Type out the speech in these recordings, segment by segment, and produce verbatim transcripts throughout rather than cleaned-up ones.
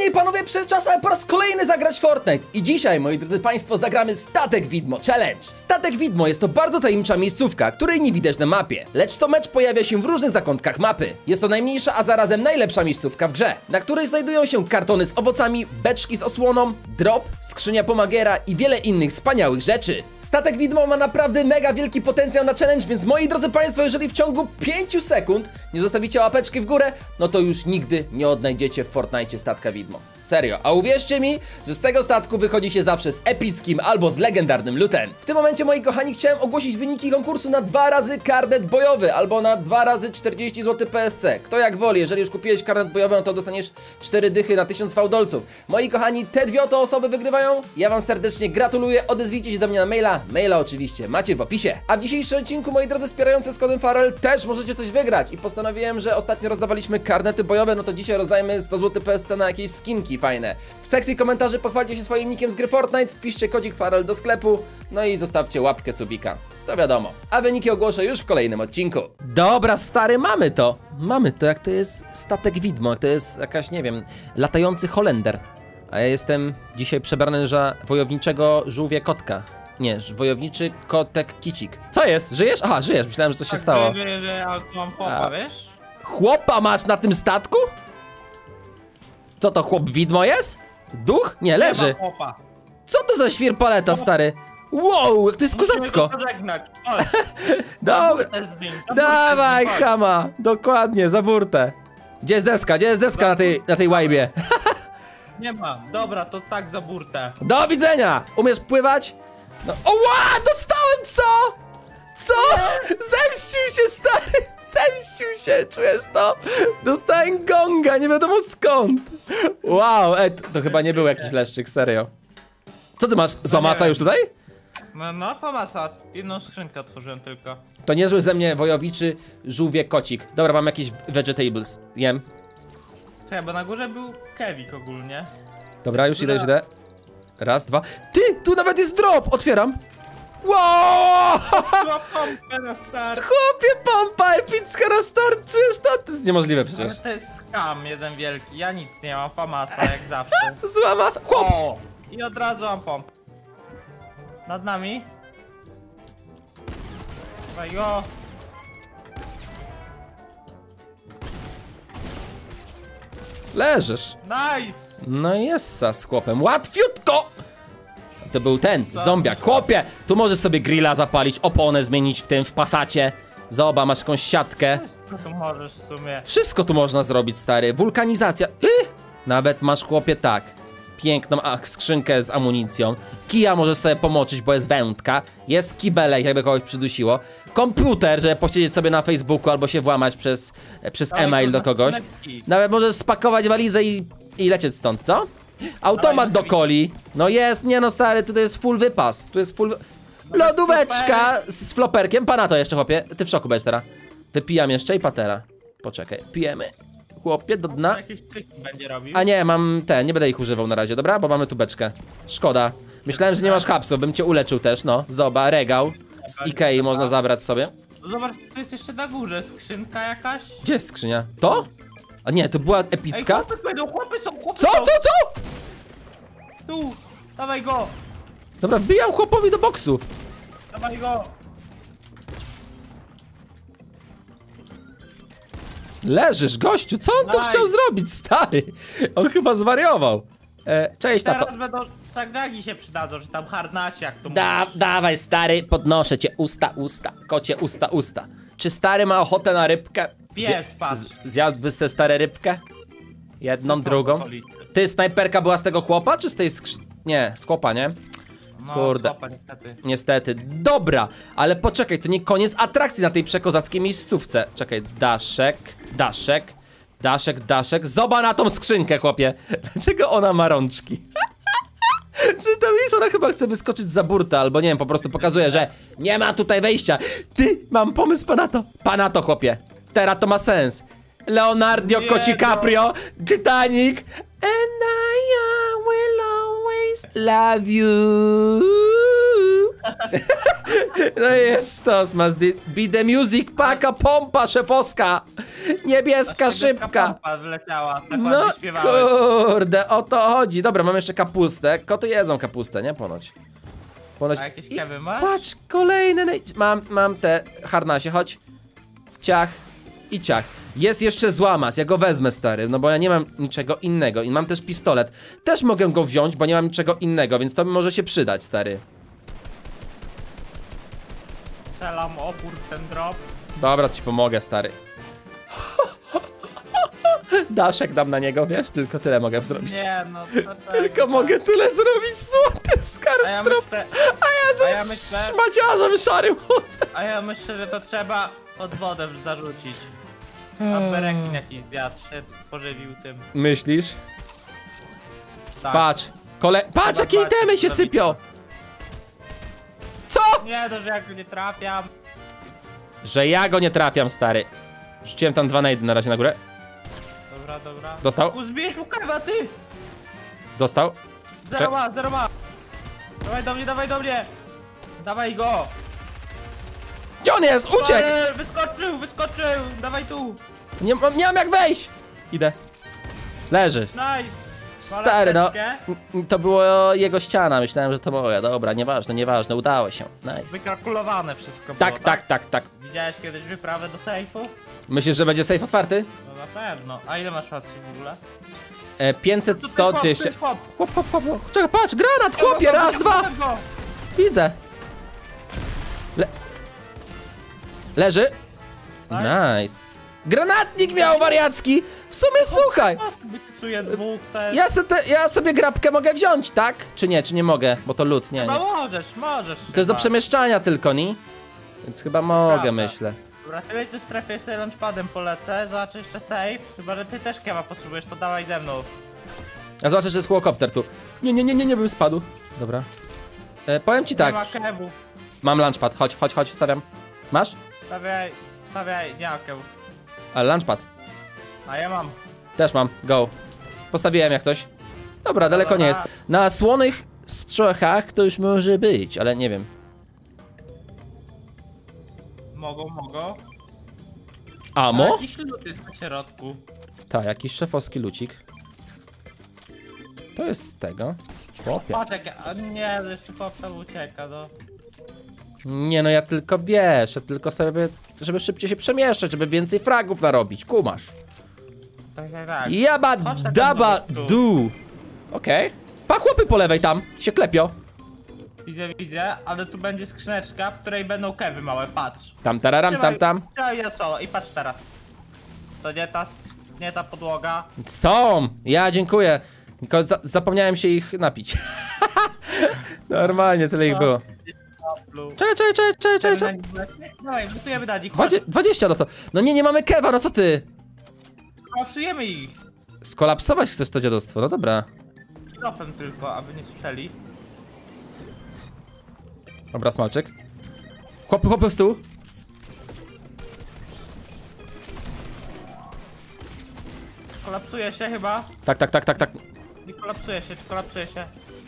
Panie i panowie, przyszedł czas, aby po raz kolejny zagrać Fortnite. I dzisiaj, moi drodzy państwo, zagramy Statek Widmo Challenge. Statek Widmo jest to bardzo tajemnicza miejscówka, której nie widać na mapie. Lecz to mecz pojawia się w różnych zakątkach mapy. Jest to najmniejsza, a zarazem najlepsza miejscówka w grze, na której znajdują się kartony z owocami, beczki z osłoną, drop, skrzynia pomagiera i wiele innych wspaniałych rzeczy. Statek Widmo ma naprawdę mega wielki potencjał na challenge, więc moi drodzy państwo, jeżeli w ciągu pięciu sekund nie zostawicie łapeczki w górę, no to już nigdy nie odnajdziecie w Fortnite Statka Widmo. Serio, a uwierzcie mi, że z tego statku wychodzi się zawsze z epickim albo z legendarnym lootem. W tym momencie, moi kochani, chciałem ogłosić wyniki konkursu na dwa razy karnet bojowy albo na dwa razy czterdzieści złotych P S C. Kto jak woli, jeżeli już kupiłeś karnet bojowy, no to dostaniesz cztery dychy na tysiąc fałdolców. Moi kochani, te dwie oto osoby wygrywają. Ja wam serdecznie gratuluję, odezwijcie się do mnie na maila. Maila oczywiście macie w opisie. A w dzisiejszym odcinku, moi drodzy, wspierający z kodem Farel też możecie coś wygrać. I postanowiłem, że ostatnio rozdawaliśmy karnety bojowe, no to dzisiaj rozdajmy sto złotych P S C na jakieś skinki fajne. W sekcji komentarzy pochwalcie się swoim nickiem z gry Fortnite, wpiszcie kodzik Farel do sklepu, no i zostawcie łapkę subika. To wiadomo. A wyniki ogłoszę już w kolejnym odcinku. Dobra, stary, mamy to. Mamy to, jak to jest Statek Widmo, jak to jest jakaś, nie wiem, latający Holender. A ja jestem dzisiaj przebrany za wojowniczego żółwie kotka. Nie, wojowniczy kotek kicik. Co jest? Żyjesz? Aha, żyjesz. Myślałem, że coś tak, się stało. Że, że mam chłopa, wiesz? Chłopa masz na tym statku? Co to, chłop widmo jest? Duch? Nie, leży. Nie ma chłopa. Co to za świrpaleta, stary? Wow, jak to jest kozacko. Dobra, dawaj, chama. Dokładnie, za burtę. Gdzie jest deska? Gdzie jest deska na tej, na tej łajbie? Nie mam. Dobra, to tak za burtę. Do widzenia! Umiesz pływać? No. Oła! Dostałem co? Co? Zemścił się, stary! Zemścił się, czujesz to? Dostałem gonga, nie wiadomo skąd. Wow, ej, to, to chyba nie był jakiś leszczyk, serio. Co ty masz? Złamasa już tutaj? No, no, famasa. Jedną skrzynkę otworzyłem tylko. To niezły ze mnie wojowiczy żółwie kocik. Dobra, mam jakieś vegetables. Jem. Czekaj, bo na górze był Kevik ogólnie. Dobra, już idę, już idę. Raz, dwa. Ty! Tu nawet jest drop! Otwieram. Wow! Pompę na start. Chłopie, pompa epicka na start, czujesz to? To jest niemożliwe przecież. Ale to jest skam jeden wielki, ja nic nie mam, famasa jak zawsze. Zła masa. Chłop! O! I od razu mam pompę. Nad nami. Dawaj go. Leżysz. Nice! No i jest sa z chłopem. Łatwiutko! To był ten, zombiak. Chłopie, tu możesz sobie grilla zapalić, oponę zmienić w tym, w pasacie. Zobacz, masz jakąś siatkę. Co tu możesz w sumie? Wszystko tu można zrobić, stary. Wulkanizacja. Y! Nawet masz, chłopie, tak. Piękną ach, skrzynkę z amunicją. Kija możesz sobie pomoczyć, bo jest wędka. Jest kibelek, jakby kogoś przydusiło. Komputer, żeby posiedzieć sobie na Facebooku albo się włamać przez, przez e-mail do kogoś. Nawet możesz spakować walizę i, i lecieć stąd, co? Automat do coli. No jest, nie no stary, tutaj jest full wypas. Tu jest full... Lodóweczka z floperkiem. Pana to jeszcze, chłopie. Ty w szoku będziesz teraz. Wypijam jeszcze i patera. Poczekaj, pijemy. Chłopie, do dna. Jakieś triki będzie robił. A nie, mam te, nie będę ich używał na razie, dobra? Bo mamy tu beczkę. Szkoda. Myślałem, że nie masz hapsów, bym cię uleczył też, no. Zobacz, regał. Z Ikei można zabrać sobie. Zobacz, tu jest jeszcze na górze skrzynka jakaś. Gdzie jest skrzynia? To? A nie, to była epicka? Ej, chłopy będą, chłopy są, chłopy Co, są. co, co? Tu, dawaj go. Dobra, wbijam chłopowi do boksu. Dawaj go. Leżysz, gościu, co on tu Nice. chciał zrobić, stary? On chyba zwariował. E, cześć, tato. Teraz będą, tak dragi się przydadzą, że tam harnacie jak to Da, mówisz. dawaj, stary, podnoszę cię, usta, usta, kocie, usta, usta. Czy stary ma ochotę na rybkę? Pies, patrz. Zjadłby se stare rybkę? Jedną, Są drugą. okolice. Ty, snajperka była z tego chłopa, czy z tej skrzy... Nie, z chłopa, nie? No, Kurde. stopa, niestety. Niestety. Dobra, ale poczekaj, to nie koniec atrakcji na tej przekozackiej miejscówce. Czekaj, daszek, daszek, daszek, daszek. Zobacz na tą skrzynkę, chłopie. Dlaczego ona ma rączki? Czy to wiesz, ona chyba chce wyskoczyć za burtę, albo nie wiem, po prostu pokazuje, że nie ma tutaj wejścia. Ty, mam pomysł, pana to. Pana to, chłopie. Teraz to ma sens. Leonardo Nie, DiCaprio, Titanic. And I will always love you. No jest to, must be the music, paka, pompa szefowska. Niebieska, szybka. Pompa wleciała, tak No ładnie śpiewałeś. kurde, o to chodzi. Dobra, mam jeszcze kapustę. Koty jedzą kapustę, nie? Ponoć. Ponoć. A jakieś kewy masz? Patrz, kolejny. nej- Mam, mam te harnasie, chodź. Ciach i ciach. Jest jeszcze złamas, ja go wezmę, stary, no bo ja nie mam niczego innego i mam też pistolet. Też mogę go wziąć, bo nie mam niczego innego, więc to mi może się przydać, stary. Strzelam opór w ten drop. Dobra, to ci pomogę, stary. Daszek dam na niego, wiesz? Tylko tyle mogę zrobić. Nie no, dlaczego? Tylko mogę tyle zrobić, złoty A ja skarb drop. myślę, A ja ze a ja myślę- szmaciarzem szarym chodzę. a ja myślę, że to trzeba pod wodę zarzucić. Aby rekin jakiś zjadł się pożywił tym. Myślisz? Tak. Patrz, kole... Patrz, Chyba jakie dwa itemy się zrobić. sypią! Co? Nie, to że jak go nie trafiam. Że ja go nie trafiam, stary. Rzuciłem tam dwa najdy na razie na górę. Dobra, dobra. Dostał? Uzbierz mu kewa, ty! Dostał. Zero Cze- ma, zero ma! Dawaj do mnie, dawaj do mnie! Dawaj go! Gdzie on jest? Uciekł! Ale, wyskoczył, wyskoczył! Dawaj tu! Nie, mam- nie mam jak wejść! Idę. Leży. Nice! Stary, no. Paleteczkę. m- To było jego ściana, myślałem, że to moja. Dobra, nieważne, nieważne, udało się. Nice. Wykalkulowane wszystko Tak, było, tak, tak, tak. Widziałeś kiedyś wyprawę do sejfu? Myślisz, że będzie safe otwarty? No na pewno. A ile masz racji w ogóle? E, pięćset, Tu sto, chłop, tu dwieście. jest chłop. Chłop, chłop, chłop, chłop. Czekaj, patrz, granat, chłopie, raz, dwa! Go. Widzę. Le... Leży. Tak. Nice. Granatnik miał wariacki! W sumie słuchaj! Wypisuję dwóch też. Ja, se te, ja sobie grabkę mogę wziąć, tak? Czy nie, czy nie mogę? Bo to lód, nie, No nie. możesz, możesz. To jest do chyba. przemieszczania tylko, nie? Więc chyba mogę, Prawda. myślę. Dobra, tyle tu strefie sobie launchpadem polecę, zobaczę jeszcze save. Chyba, że ty też kewa potrzebujesz, to dawaj ze mną. A zobaczę, że jest helikopter tu. Nie, nie, nie, nie, nie bym spadł. Dobra. E, powiem ci Nie tak. ma kewu. Mam launchpad, chodź, chodź, chodź, stawiam. Masz? Stawiaj, stawiaj, nie ma kewu. Ale launchpad. A ja mam. Też mam, go. Postawiłem jak coś. Dobra, daleko nie jest. Na słonych strzechach to już może być, ale nie wiem. Mogą, mogą. Amo? Ale jakiś lód jest na środku. Tak, jakiś szefowski lucik. To jest z tego. Chłopie. Patrz jak ja, a nie, jeszcze chłopca ucieka, no. Nie no, ja tylko wiesz, ja tylko sobie, żeby szybciej się przemieszczać, żeby więcej fragów narobić, kumasz. Tak, tak, tak. Jaba Chodź tak daba do tu. du. Okej. Pa chłopy po lewej tam, się klepio. Widzę, widzę, ale tu będzie skrzyneczka, w której będą kewy małe, patrz. Tam tararam, tam tam. Trzymaj ja solo i patrz teraz. To nie ta, nie ta podłoga. Są! Ja dziękuję. Tylko za zapomniałem się ich napić. Normalnie tyle ich było. Czekaj, czekaj, czekaj, czekaj, czekaj. Dawaj, wysujemy na nich. Dwadzie dwadzieścia dostał. No nie, nie mamy kewa, no co ty? Psujemy ich. Skolapsować chcesz to dziadostwo, no dobra. Kilofem tylko, aby nie słyszeli. Dobra, smalczyk. Chłopy, chłopy z tyłu. Kolapsuje się chyba. Tak, tak, tak, tak, tak. Nie kolapsuje się, czy kolapsuje się?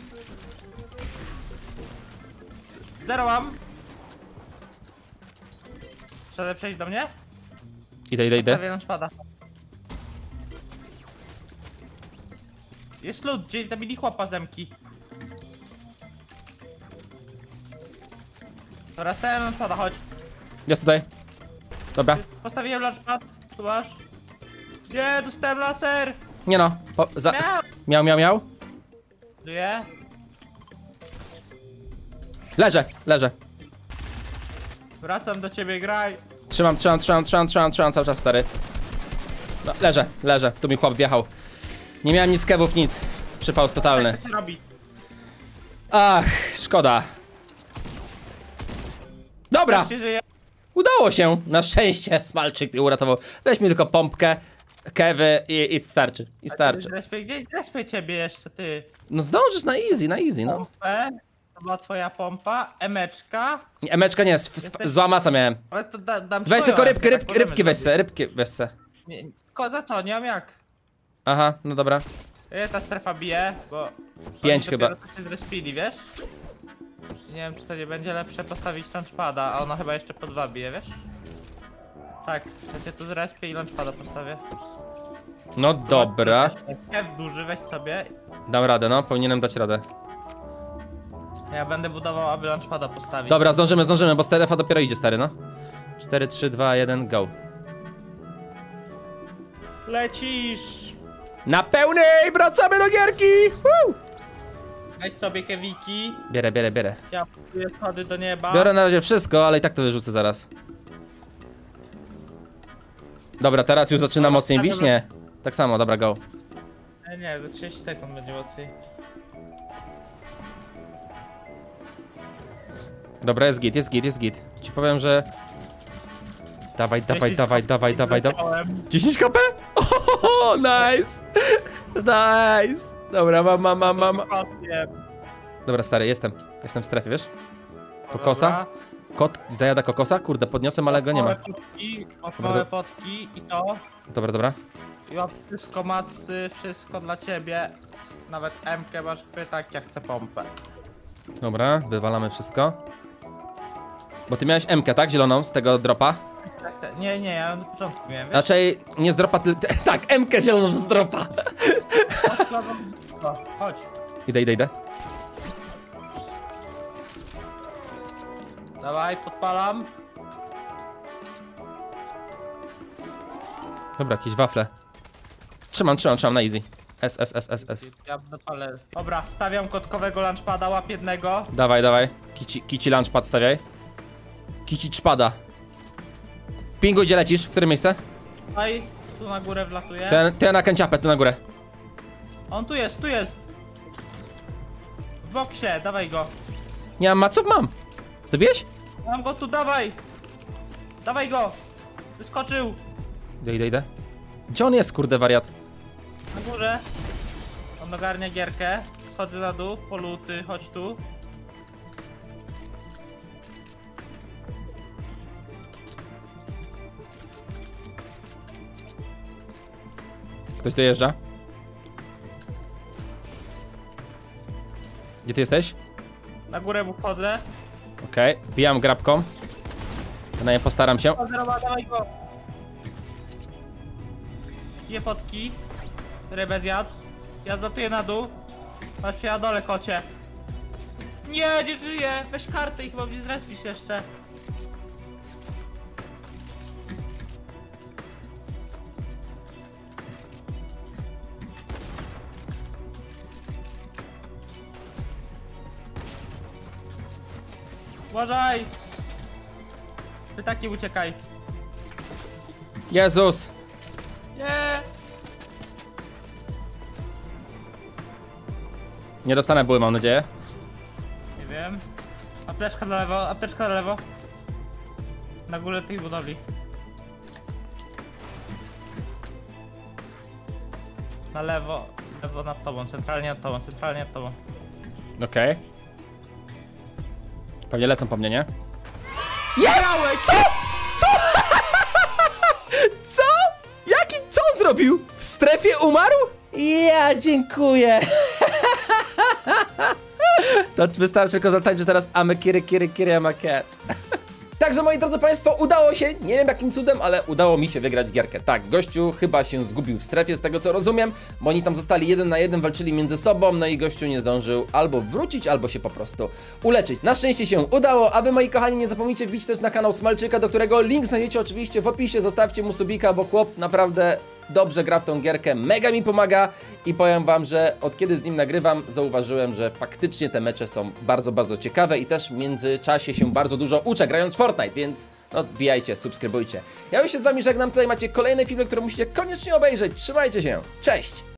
Zero mam. Trzeba przejść do mnie? Idę, idę, idę. Stawiam szpada. Jest lód, gdzieś zabili chłopa zemki. Dobra, stawiam szpada, chodź. Jest tutaj. Dobra. Postawiłem launchpad, tu masz. Nie, dostałem laser! Nie no. O, za... Miał! Miał, miał, miał. Żyję? Leżę, leżę. Wracam do ciebie, graj. Trzymam, trzymam, trzymam, trzymam, trzymam, trzymam cały czas, stary. No, leżę, leżę. Tu mi chłop wjechał. Nie miałem nic kewów, nic. Przypał totalny. Jak to się robi? Ach, szkoda. Dobra, Się żyje. udało się. Na szczęście smalczyk mnie uratował. Weź mi tylko pompkę, kewy i, i starczy. I starczy. Zrespię, gdzieś zrespię ciebie jeszcze, ty. No zdążysz na easy, na easy, no. Pompę. To była twoja pompa. Emeczka. Emeczka nie, sw- sw- zła masa miałem. Ale to da, dam ci Weź swoją tylko emkę, rybki, tak rybki, możemy rybki weź se, zrobić. rybki weź se. Nie, tylko za co, nie mam jak. Aha, no dobra. Ile ta strefa bije, bo... Pięć oni chyba. dopiero co się zrespili, wiesz? Nie wiem, czy to nie będzie lepsze postawić launchpada, a ona chyba jeszcze po dwa bije, wiesz? Tak, to cię tu zrespię i launchpada postawię. No dobra. Kev duży, weź sobie. Dam radę, no, powinienem dać radę. Ja będę budował, aby launchpada postawić. Dobra, zdążymy, zdążymy, bo strefa dopiero idzie, stary, no. cztery, trzy, dwa, jeden, go. Lecisz! Na pełnej, wracamy do gierki! Woo! Weź sobie kewiki. Bierę, bierę, bierę. Ja buduję schody do nieba. Biorę na razie wszystko, ale i tak to wyrzucę zaraz. Dobra, teraz już zaczyna mocniej bić? Nie. Tak samo, dobra, go. Nie, nie, za trzydzieści sekund będzie mocniej. Dobra, jest git, jest git, jest git. Ci powiem, że... Dawaj, dawaj, dziesięć dawaj, dawaj, dawaj, dawaj. Zleciałem. dziesięć kp? Oh, nice! Nice! Dobra, mam, mam, mam, mam. Kokiem. Dobra, stary, jestem. Jestem w strefie, wiesz? Kokosa? Dobra. Kot zajada kokosa? Kurde, podniosłem, ale go nie ma. Małe potki, od małe potki i to. Dobra, dobra. I mam wszystko macy, wszystko dla ciebie. Nawet M-kę masz chwytak, ja chcę pompę. Dobra, wywalamy wszystko. Bo ty miałeś M-kę, tak? Zieloną z tego dropa? Nie, nie, ja na początku miałem, wiesz? Raczej nie z dropa, tylko... Tak, M-kę zieloną z dropa. Chodź. Idę, idę, idę. Dawaj, podpalam. Dobra, jakieś wafle. Trzymam, trzymam, trzymam na easy. S, S, S, S, S. Ja dopalę. Dobra, stawiam kotkowego launchpada, łap jednego. Dawaj, dawaj. Kici, kici launchpad stawiaj. Kici czpada. Pingu, gdzie lecisz? W które miejsce? Daj, tu na górę wlatuję. Ten, ten na kęciapę, tu na górę. On tu jest, tu jest. W boksie, dawaj go. Nie mam maców? Mam. Zabiłeś? Mam go tu, dawaj. Dawaj go. Wyskoczył. Idę, idę, idę. Gdzie on jest, kurde, wariat? Na górze. On ogarnia gierkę. Schodzę na dół, poluty, chodź tu. Ktoś dojeżdża? Gdzie ty jesteś? Na górę mu wchodzę. Okej, okay. Wbijam grabką. Na nie postaram się. Chodzę, Roba, dawaj go. Je potki. Rybę zjadł. Ja zlatuję na dół. Masz się na dole, kocie. Nie, nie żyję. Weź kartę i chyba mnie zrespisz jeszcze. Uważaj! Ty taki uciekaj. Jezus! Nie! Nie dostanę były, mam nadzieję. Nie wiem. Apteczka na lewo, apteczka na lewo. Na górę tej budowli. Na lewo, lewo nad tobą, centralnie nad tobą, centralnie nad tobą. Okej. Okay. Pewnie lecą po mnie, nie? Jest! Co? Co? Co? Jaki, co on zrobił? W strefie umarł? Ja dziękuję. To wystarczy tylko zatańczyć teraz ame kiri kiri kiri ama cat. Także moi drodzy państwo, udało się, nie wiem jakim cudem, ale udało mi się wygrać gierkę. Tak, gościu chyba się zgubił w strefie, z tego co rozumiem, bo oni tam zostali jeden na jeden, walczyli między sobą, no i gościu nie zdążył albo wrócić, albo się po prostu uleczyć. Na szczęście się udało, a wy, moi kochani, nie zapomnijcie wbić też na kanał Smalczyka, do którego link znajdziecie oczywiście w opisie, zostawcie mu subika, bo chłop naprawdę dobrze gra w tą gierkę, mega mi pomaga i powiem wam, że od kiedy z nim nagrywam, zauważyłem, że faktycznie te mecze są bardzo, bardzo ciekawe i też w międzyczasie się bardzo dużo uczę grając w Fortnite, więc no wbijajcie, subskrybujcie. Ja już się z wami żegnam, tutaj macie kolejne filmy, które musicie koniecznie obejrzeć, trzymajcie się, cześć!